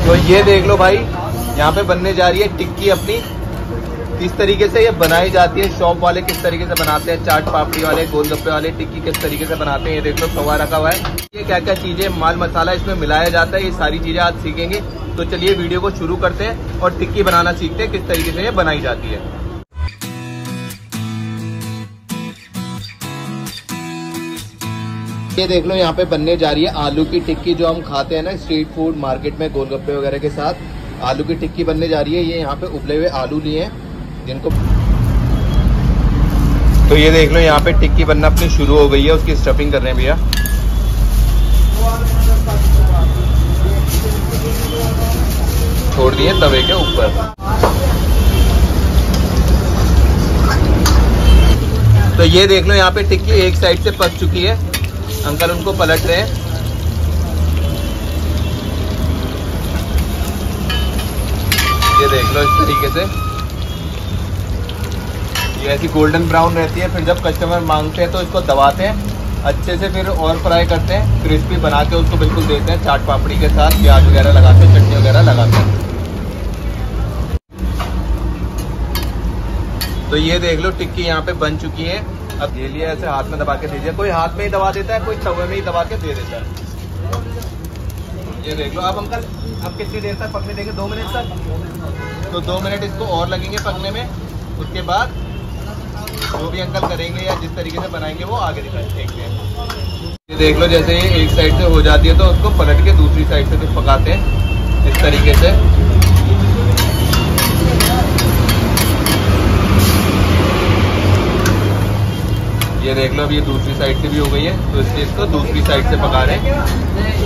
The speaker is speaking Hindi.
तो ये देख लो भाई, यहाँ पे बनने जा रही है टिक्की अपनी। किस तरीके से ये बनाई जाती है, शॉप वाले किस तरीके से बनाते हैं, चाट पापड़ी वाले, गोलगप्पे वाले टिक्की किस तरीके से बनाते हैं, ये देख लो तवा रखा हुआ है। ये क्या क्या चीजें, माल मसाला इसमें मिलाया जाता है, ये सारी चीजें आज सीखेंगे। तो चलिए वीडियो को शुरू करते हैं और टिक्की बनाना सीखते हैं किस तरीके से ये बनाई जाती है। ये देख लो यहाँ पे बनने जा रही है आलू की टिक्की, जो हम खाते हैं ना स्ट्रीट फूड मार्केट में गोलगप्पे वगैरह के साथ। आलू की टिक्की बनने जा रही है। ये यहाँ पे उबले हुए आलू लिए हैं जिनको, तो ये देख लो यहाँ पे टिक्की बनना अपनी शुरू हो गई है। उसकी स्टफिंग कर रहे हैं भैया। छोड़ दिए तवे के ऊपर। तो ये देख लो यहाँ पे टिक्की एक साइड से पक चुकी है। अंकल उनको पलट रहे हैं। ये देख लो इस तरीके से ये ऐसी गोल्डन ब्राउन रहती है। फिर जब कस्टमर मांगते हैं तो इसको दबाते हैं अच्छे से, फिर और फ्राई करते हैं, क्रिस्पी बना के उसको बिल्कुल देते हैं चाट पापड़ी के साथ, प्याज वगैरह लगाते हैं, चटनी वगैरह लगाते हैं। तो ये देख लो टिक्की यहाँ पे बन चुकी है। अब ये लिए ऐसे हाथ में दबा के दीजिए। कोई हाथ में ही दबा देता है, कोई तवे में ही दबा के दे देता है। ये देख लो। अब अंकल अब कितनी देर तक पकने देंगे? 2 मिनट तक। तो 2 मिनट इसको और लगेंगे पकने में। उसके बाद जो भी अंकल करेंगे या जिस तरीके से बनाएंगे वो आगे देखते हैं। ये देख लो जैसे ये एक साइड से हो जाती है तो उसको पलट के दूसरी साइड से फिर पकाते हैं इस तरीके से। ये देख लो अब ये दूसरी साइड से भी हो गई है, तो इसलिए इसको दूसरी साइड से पका रहे हैं।